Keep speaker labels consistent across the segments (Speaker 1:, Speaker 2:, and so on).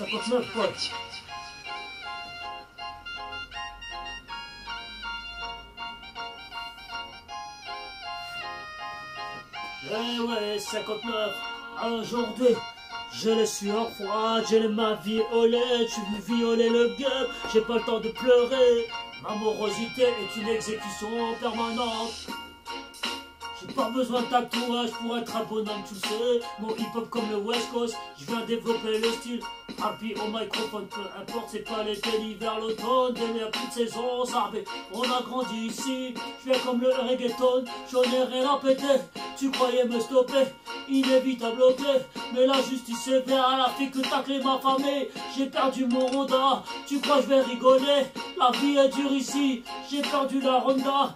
Speaker 1: 59 potes. Eh ouais, 59. Aujourd'hui, j'ai les sueurs froides, j'ai les mains violées, tu veux violer le game, j'ai pas le temps de pleurer. Ma morosité est une exécution permanente. J'ai pas besoin de tatouage pour être un bonhomme, tu le sais. Mon hip-hop comme le West Coast, je viens développer le style. Happy au microphone, peu importe, c'est pas l'été, l'hiver, l'automne, dernière toute saison, ça arrive. On a grandi ici, je viens comme le reggaeton, j'en ai rien à péter. Tu croyais me stopper, inévitable ok, mais la justice sévère, elle a fait que tacler ma famille. J'ai perdu mon Honda, tu crois que je vais rigoler? La vie est dure ici, j'ai perdu la Honda,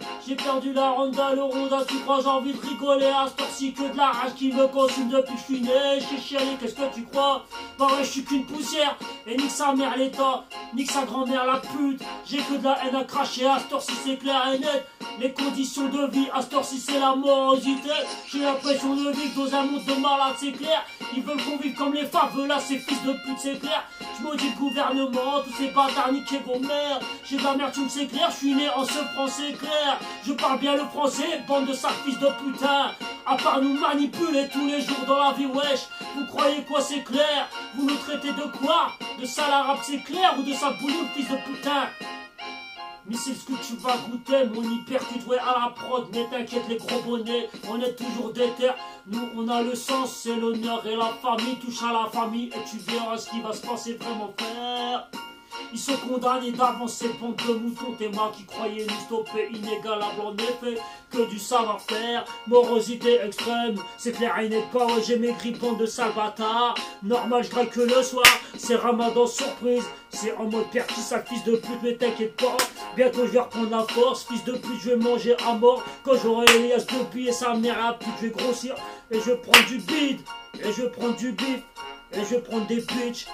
Speaker 1: le Honda, tu crois j'ai envie de rigoler? À ce temps-ci que de la rage qui me consume depuis que je suis né. J'ai chialé, qu'est-ce que tu crois? Bah ouais, je suis qu'une poussière, et nique sa mère l'état, nique sa grand-mère la pute. J'ai que de la haine à cracher, à ce temps-ci c'est clair et net. Les conditions de vie, à ce temps-ci c'est la morosité. J'ai l'impression de vivre dans un monde de malades, c'est clair. Ils veulent qu'on vive comme les favelas, ces fils de pute, c'est clair. Je maudis le gouvernement, tous ces bâtards niquez vos mères. J'ai de la merde, tu me sais clair, je suis né en ce français clair. Je parle bien le français, bande de sales fils de putain. À part nous manipuler tous les jours dans la vie, wesh. Vous croyez quoi, c'est clair? Vous nous traitez de quoi? De sale arabe, c'est clair? Ou de sale boulot, fils de putain? Mais c'est ce que tu vas goûter, mon hyper, tu jouais à la prod. Mais t'inquiète les gros bonnets, on est toujours déter. Nous on a le sens, c'est l'honneur et la famille. Touche à la famille et tu verras ce qui va se passer vraiment, frère. Ils sont condamnés d'avance, ces bandes de moutons. T'es moi qui croyais nous stopper, inégalable en effet. Que du savoir-faire, morosité extrême. C'est clair, il n'est pas, ouais, j'ai mes grippons de sale bâtard. Normal, je drague que le soir, c'est ramadan surprise. C'est en mode perquis, sale fils de pute, mais t'inquiète pas. Bientôt je vais reprendre la force, fils de pute, je vais manger à mort. Quand j'aurai Elias Dopi et sa mère à pute, je vais grossir. Et je prends du bide, et je prends du bif. Et je prends des bitch.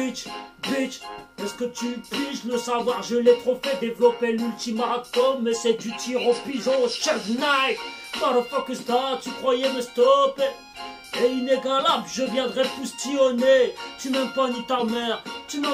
Speaker 1: Est-ce que tu piges le savoir? Je l'ai trop fait développer l'ultimatum. Mais c'est du tir au pigeon au chef knife. Motherfucker star, tu croyais me stopper? Et inégalable, je viendrai poustillonner. Tu m'aimes pas ni ta mère,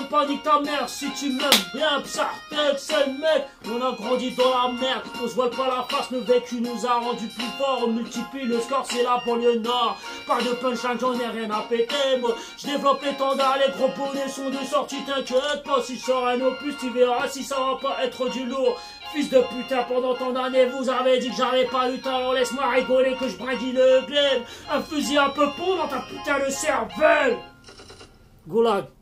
Speaker 1: si tu m'aimes bien, psa, c'est le mec. On a grandi dans la merde, on se voile pas la face, le vécu nous a rendu plus fort. On multiplie le score, c'est la banlieue nord. Pas de punchline, j'en ai rien à péter, moi. Je développe l'étendard, les gros bonnets sont de sortie, t'inquiète pas. Si je sors un opus, tu verras si ça va pas être du lourd. Fils de putain, pendant tant d'années, vous avez dit que j'avais pas eu talent. Laisse-moi rigoler que je brindille le glaive. Un fusil un peu pour dans ta putain de cervelle. Goulag.